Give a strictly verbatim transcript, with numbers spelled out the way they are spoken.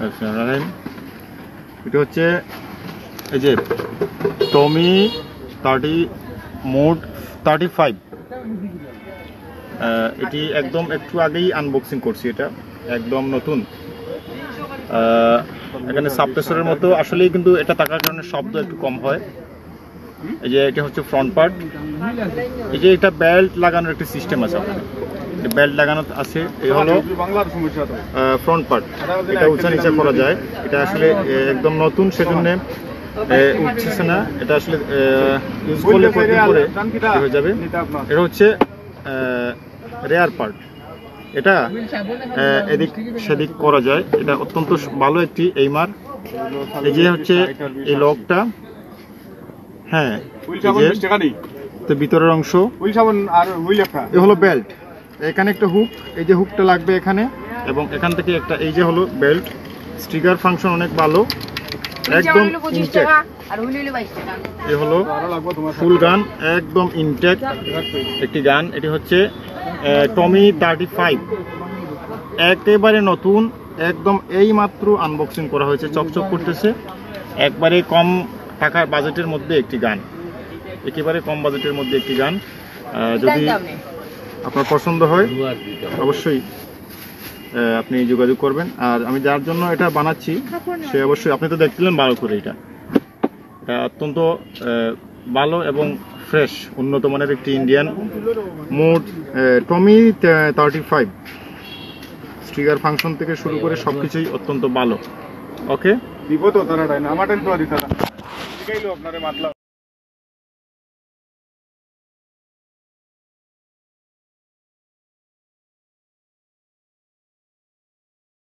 এটা হচ্ছে এই যে Tommy thirty mod thirty five, এটি একদম একটু আগেই আনবক্সিং করছি, এটা একদম নতুন। এখানে সাবপ্রেসরের মতো আসলেই, কিন্তু এটা থাকার কারণে শব্দ একটু কম হয়। এই যে এটা হচ্ছে ফ্রন্ট পার্ট, এই যে এটা বেল্ট লাগানোর একটা সিস্টেম আছে, বেল্ট লাগানো আছে। এই হলো ফ্রন্ট পার্ট, এটা উঁচা নিচা করা যায়। এটা আসলে একদম নতুন, সেজন্য উঠছে না। এটা আসলে ইউজ করলে কয়েকদিন পরে হয়ে যাবে। এটা হচ্ছে রেয়ার পার্ট, এটা এদিক সেদিক করা যায়। এটা অত্যন্ত ভালো একটি এইমার। এই যে হচ্ছে এই লকটা, হ্যাঁ, তো ভিতরের অংশ এ হলো বেল্ট। এখানে একটা হুক, এই যে হুকটা লাগবে এখানে, এবং এখান থেকে একটা এই যে হলো বেল্ট। স্ট্রিগার ফাংশন অনেক ভালো, একদম ইনটেক। এই হলো ফুল গান, একদম ইনটেক একটি গান। এটি হচ্ছে টমি থার্টি ফাইভ, একেবারে নতুন, একদম এই মাত্র আনবক্সিং করা হয়েছে, চকচক করতেছে। একবারে কম টাকার বাজেটের মধ্যে একটি গান, একেবারে কম বাজেটের মধ্যে একটি গান। যদি আপনার পছন্দ হয় অবশ্যই আপনি যোগাযোগ করবেন। আর আমি যার জন্য এটা বানাচ্ছি সে অবশ্যই, আপনি তো দেখছিলেন ভালো করে, এটা এটা অত্যন্ত ভালো এবং ফ্রেশ, উন্নত মানের একটি Indian mod Tommy thirty five. Trigger function থেকে শুরু করে সবকিছুই অত্যন্ত ভালো। ওকে, দিব তো তারা আমার